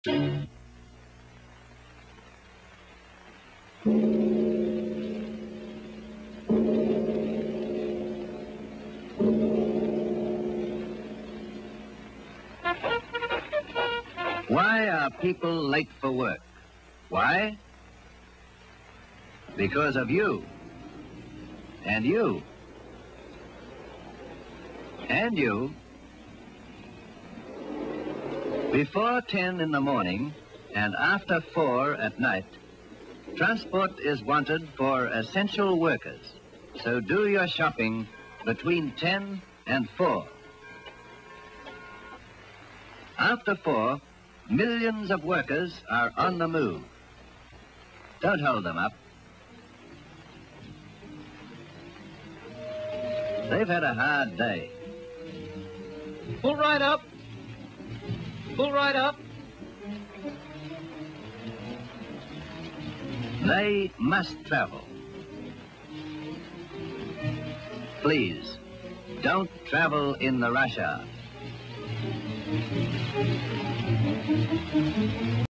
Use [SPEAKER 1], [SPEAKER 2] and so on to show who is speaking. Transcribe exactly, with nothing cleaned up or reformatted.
[SPEAKER 1] Why are people late for work? Why? Because of you. And you. And you. Before ten in the morning and after four at night, transport is wanted for essential workers. So do your shopping between ten and four. After four, millions of workers are on the move. Don't hold them up. They've had a hard day.
[SPEAKER 2] Pull right up. Pull right up.
[SPEAKER 1] They must travel. Please, don't travel in the rush hour.